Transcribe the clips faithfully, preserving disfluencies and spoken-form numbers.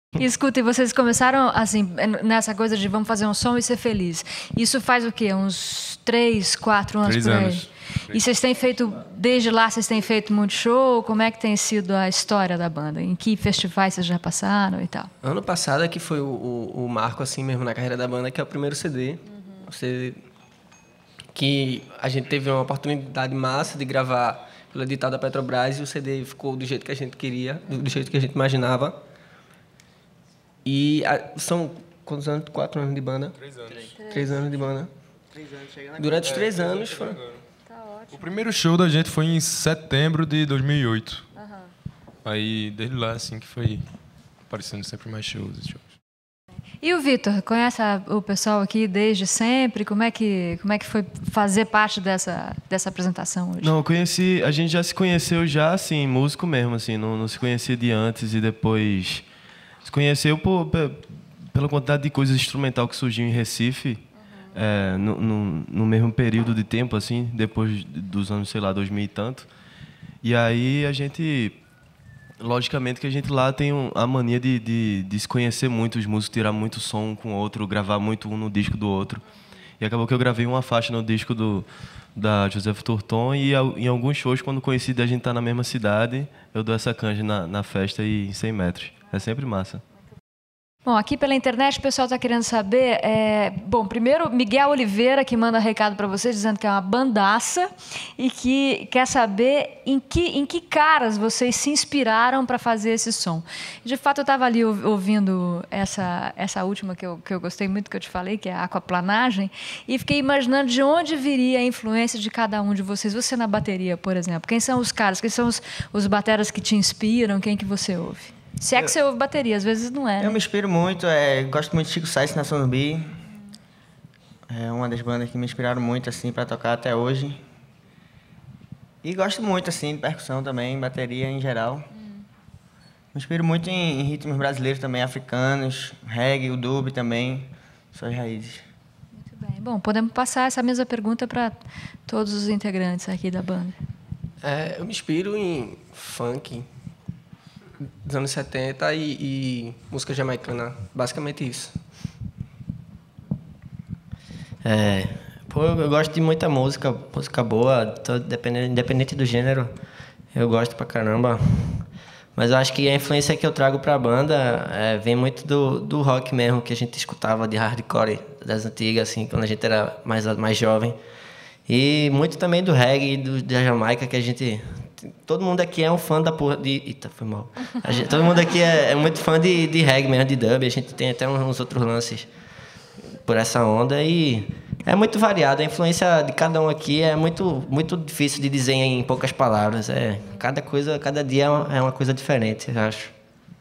E escuta, e vocês começaram assim, nessa coisa de vamos fazer um som e ser feliz. Isso faz o quê? Uns três, quatro anos Três por aí? anos. E vocês têm feito, desde lá, vocês têm feito muito show? Como é que tem sido a história da banda? Em que festivais vocês já passaram e tal? Ano passado é que foi o, o, o marco, assim mesmo, na carreira da banda, que é o primeiro C D. Uhum. O C D que a gente teve uma oportunidade massa de gravar pelo edital da Petrobras e o C D ficou do jeito que a gente queria, do, do jeito que a gente imaginava. E a, são quantos anos? Quatro anos de banda? Três anos. Três, três anos de banda. Três anos, chegando Durante os É, três três anos anos foi... Tá ótimo. O primeiro show da gente foi em setembro de dois mil e oito. Uhum. Aí, desde lá, assim, que foi aparecendo sempre mais shows e shows. E o Vitor, conhece a, o pessoal aqui desde sempre? Como é que, como é que foi fazer parte dessa, dessa apresentação hoje? Não, eu conheci... A gente já se conheceu já, assim, músico mesmo, assim. Não, não se conhecia de antes e depois... Se conheceu por, pe- pela quantidade de coisas instrumental que surgiu em Recife, uhum. é, no, no, no mesmo período de tempo, assim, depois dos anos, sei lá, dois mil e tanto. E aí a gente... Logicamente que a gente lá tem um, a mania de, de, de se conhecer muito, os músicos, tirar muito som um com o outro, gravar muito um no disco do outro. E acabou que eu gravei uma faixa no disco do, da Joseph Turton e em alguns shows, quando coincide a gente estar na mesma cidade, eu dou essa canja na, na festa e em cem metros. É sempre massa. Bom, aqui pela internet o pessoal está querendo saber... É... Bom, primeiro, Miguel Oliveira, que manda recado para vocês, dizendo que é uma bandaça e que quer saber em que, em que caras vocês se inspiraram para fazer esse som. De fato, eu estava ali ouvindo essa, essa última que eu, que eu gostei muito, que eu te falei, que é a aquaplanagem, e fiquei imaginando de onde viria a influência de cada um de vocês. Você na bateria, por exemplo. Quem são os caras? Quem são os, os bateras que te inspiram? Quem que você ouve? Se é que você ouve bateria, às vezes não é, né? Eu me inspiro muito, é, gosto muito de Chico Sainz, Nação Zumbi. É uma das bandas que me inspiraram muito, assim, para tocar até hoje. E gosto muito, assim, de percussão também, bateria em geral. Hum. Me inspiro muito em, em ritmos brasileiros também, africanos, reggae, o dub também, suas raízes. Muito bem. Bom, podemos passar essa mesma pergunta para todos os integrantes aqui da banda. É, eu me inspiro em funk dos anos setenta e, e música jamaicana, basicamente isso. É, pô, eu gosto de muita música, música boa, tô, dependendo, independente do gênero, eu gosto pra caramba. Mas eu acho que a influência que eu trago pra banda é, vem muito do, do rock mesmo, que a gente escutava de hardcore das antigas, assim, quando a gente era mais, mais jovem. E muito também do reggae, do, da Jamaica, que a gente... Todo mundo aqui é um fã da porra de... Eita, foi mal. A gente, todo mundo aqui é, é muito fã de, de reggae mesmo, de dub. A gente tem até uns outros lances por essa onda e é muito variado. A influência de cada um aqui é muito, muito difícil de dizer em poucas palavras. É, cada coisa, cada dia é uma, é uma coisa diferente, eu acho.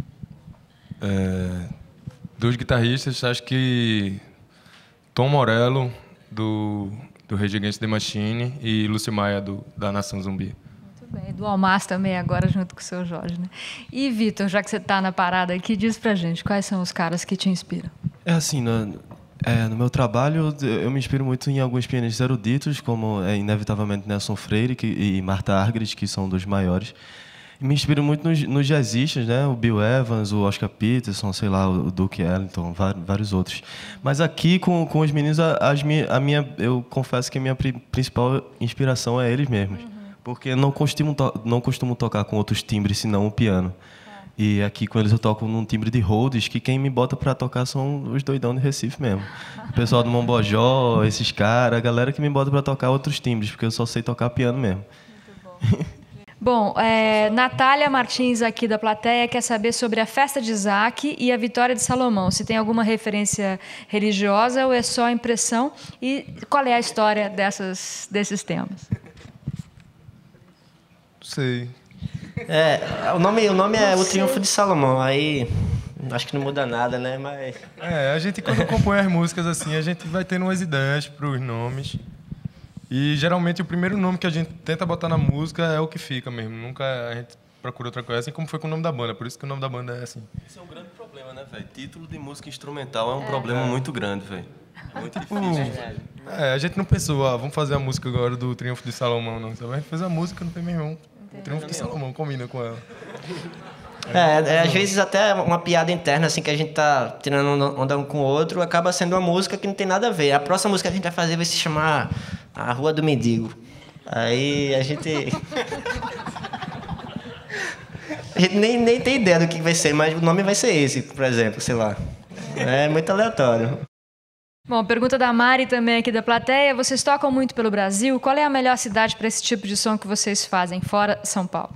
É, dos guitarristas, acho que Tom Morello, do, do Rage Against the Machine, e Lúcio Maia, do, da Nação Zumbi. Bem, do Almaz também agora junto com o seu Jorge, né? E Vitor, já que você está na parada aqui, diz pra gente quais são os caras que te inspiram. É assim, no, é, no meu trabalho eu me inspiro muito em alguns pianistas eruditos, como é, inevitavelmente Nelson Freire que, e Martha Argerich, que são dos maiores. E me inspiro muito nos, nos jazzistas, né? O Bill Evans, o Oscar Peterson, sei lá, o Duke Ellington, vários outros. Mas aqui com, com os meninos, as, a minha, eu confesso que a minha principal inspiração é eles mesmos. Uhum. Porque não costumo, não costumo tocar com outros timbres, senão o piano. Ah. E aqui com eles eu toco num timbre de Rhodes, que quem me bota pra tocar são os doidão de Recife mesmo. O pessoal do Mombojó, esses caras, a galera que me bota pra tocar outros timbres, porque eu só sei tocar piano mesmo. Muito bom. Bom, é, Natália Martins aqui da plateia quer saber sobre a festa de Isaac e a vitória de Salomão. Se tem alguma referência religiosa ou é só impressão? E qual é a história dessas, desses temas? Sei. É, o nome, o nome é O Triunfo de Salomão, aí acho que não muda nada, né? Mas... É, a gente quando compõe as músicas assim, a gente vai tendo umas ideias para os nomes. E geralmente o primeiro nome que a gente tenta botar na música é o que fica mesmo. Nunca a gente procura outra coisa, assim como foi com o nome da banda. Por isso que o nome da banda é assim. Isso é um grande problema, né, velho? Título de música instrumental é um é. problema muito grande, velho. É muito tipo, difícil. É, a gente não pensou, ah, vamos fazer a música agora do Triunfo de Salomão, não. A gente fez a música, não tem meu irmão. O Triunfo de Salomão combina com ela. É, é, às vezes até uma piada interna, assim, que a gente tá tirando onda um com o outro, acaba sendo uma música que não tem nada a ver. A próxima música que a gente vai fazer vai se chamar A Rua do Mendigo. Aí a gente... a gente nem, nem tem ideia do que vai ser, mas o nome vai ser esse, por exemplo, sei lá. É muito aleatório. Bom, pergunta da Mari também aqui da plateia. Vocês tocam muito pelo Brasil. Qual é a melhor cidade para esse tipo de som que vocês fazem, fora São Paulo?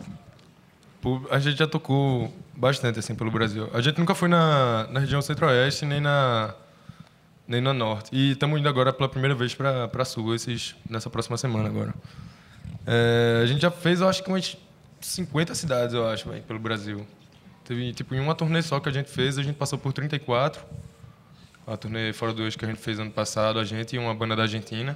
A gente já tocou bastante assim pelo Brasil. A gente nunca foi na, na região centro-oeste nem na, nem na norte. E estamos indo agora pela primeira vez para para sul, esses, nessa próxima semana agora. É, a gente já fez, eu acho que umas cinquenta cidades, eu acho, véio, pelo Brasil. Teve, tipo, em uma turnê só que a gente fez, a gente passou por trinta e quatro. A turnê Fora do Eixo que a gente fez ano passado, a gente e uma banda da Argentina.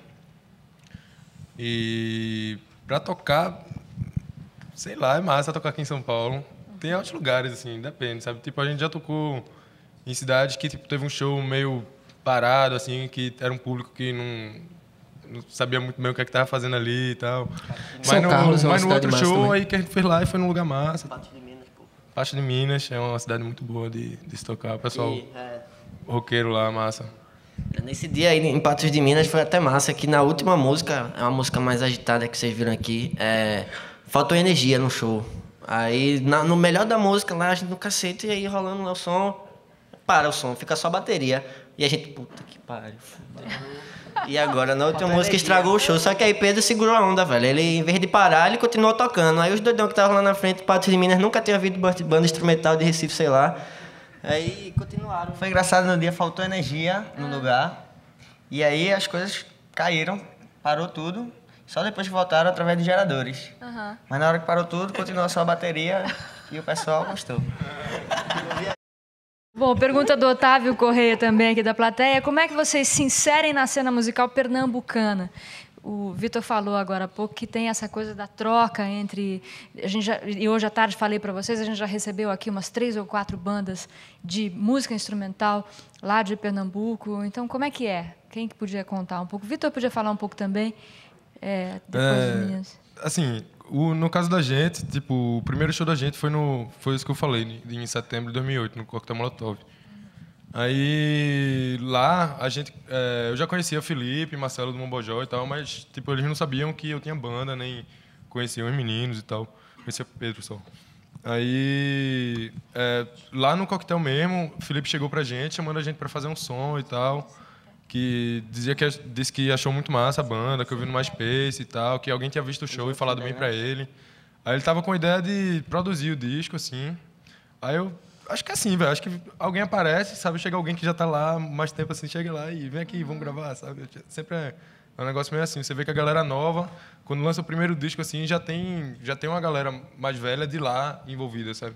E para tocar, sei lá, é massa tocar aqui em São Paulo. Tem outros lugares, assim, depende, sabe? Tipo, a gente já tocou em cidades que tipo, teve um show meio parado, assim, que era um público que não, não sabia muito bem o que é que estava fazendo ali e tal. São mas no, Carlos é uma mas no cidade outro massa show também. aí que a gente fez lá e foi num lugar massa. Patos de Minas, pô. Patos de Minas é uma cidade muito boa de, de se tocar. O pessoal E, é, roqueiro lá, massa. nesse dia aí em Patos de Minas foi até massa, que na última música, é uma música mais agitada que vocês viram aqui, é, faltou energia no show. Aí na, no melhor da música lá, a gente no cacete, e aí rolando lá o som, para o som, fica só a bateria. E a gente, puta que pariu, fudeu. E agora, na última música, estragou o show. Só que aí Pedro segurou a onda, velho. Ele, em vez de parar, ele continuou tocando. Aí os doidão que estavam lá na frente, Patos de Minas, nunca tinha ouvido banda instrumental de Recife, sei lá. Aí continuaram. Foi engraçado, no dia faltou energia no lugar. E aí as coisas caíram, parou tudo. Só depois que voltaram através de geradores. Uhum. Mas na hora que parou tudo, continuou só a bateria e o pessoal gostou. Bom, pergunta do Otávio Correia também aqui da plateia. Como é que vocês se inserem na cena musical pernambucana? O Vitor falou agora há pouco que tem essa coisa da troca entre... A gente já, e hoje à tarde falei para vocês, a gente já recebeu aqui umas três ou quatro bandas de música instrumental lá de Pernambuco. Então, como é que é? Quem que podia contar um pouco? O Vitor podia falar um pouco também, é, depois É, de minhas. Assim, o, no caso da gente, tipo, o primeiro show da gente foi, no, foi isso que eu falei, em setembro de dois mil e oito, no Coquetel Molotov. Aí, lá, a gente, é, eu já conhecia o Felipe, Marcelo do Mombojó e tal, mas, tipo, eles não sabiam que eu tinha banda, nem conheciam os meninos e tal. Conhecia o Pedro só. Aí, é, lá no Coquetel mesmo, o Felipe chegou pra gente, chamando a gente pra fazer um som e tal, que dizia que, disse que achou muito massa a banda, que eu vi no MySpace e tal, que alguém tinha visto o show e falado bem pra ele. Aí ele tava com a ideia de produzir o disco, assim. Aí eu... Acho que é assim, velho. Acho que alguém aparece, sabe? Chega alguém que já tá lá mais tempo assim, chega lá e vem aqui, vamos gravar, sabe? Sempre é um negócio meio assim. Você vê que a galera nova, quando lança o primeiro disco, assim, já tem, já tem uma galera mais velha de lá envolvida, sabe?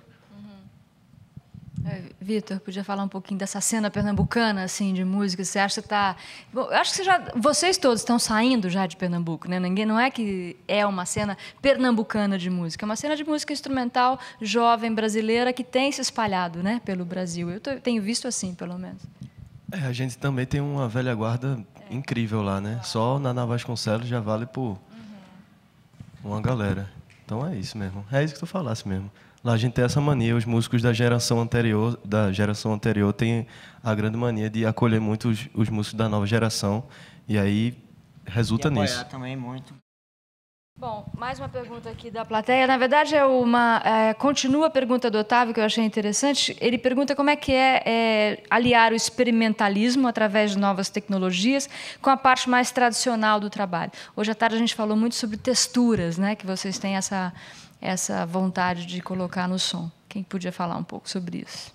É, Vitor, podia falar um pouquinho dessa cena pernambucana, assim, de música? Você acha que está... Bom, eu acho que você já, vocês todos estão saindo já de Pernambuco, né? Ninguém, não é que é uma cena pernambucana de música, é uma cena de música instrumental jovem brasileira que tem se espalhado, né, pelo Brasil. Eu tô, tenho visto assim, pelo menos. É, a gente também tem uma velha guarda é. incrível lá, né? Só na Naná Vasconcelos já vale por uhum. uma galera. Então é isso mesmo. É isso que tu falasse mesmo. Lá a gente tem essa mania, os músicos da geração anterior, da geração anterior têm a grande mania de acolher muito os, os músicos da nova geração e aí resulta e apoiar nisso. Também muito. Bom, mais uma pergunta aqui da plateia. Na verdade, é uma é, continua a pergunta do Otávio, que eu achei interessante. Ele pergunta como é que é, é aliar o experimentalismo através de novas tecnologias com a parte mais tradicional do trabalho. Hoje à tarde a gente falou muito sobre texturas, né? Que vocês têm essa, essa vontade de colocar no som. Quem podia falar um pouco sobre isso?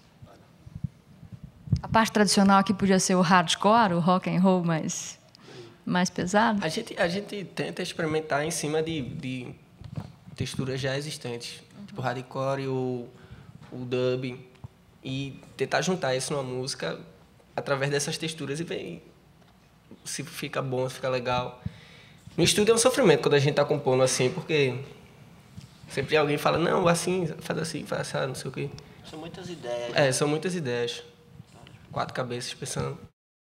A parte tradicional aqui podia ser o hardcore, o rock and roll mais... mais pesado? A gente, a gente tenta experimentar em cima de, de texturas já existentes, uhum. tipo hardcore, o, o dub, e tentar juntar isso numa música através dessas texturas e ver se fica bom, se fica legal. No estúdio é um sofrimento quando a gente está compondo assim, porque sempre alguém fala, não, assim, faz assim, faz assim, não sei o quê. São muitas ideias. É, são muitas ideias. Quatro cabeças pensando.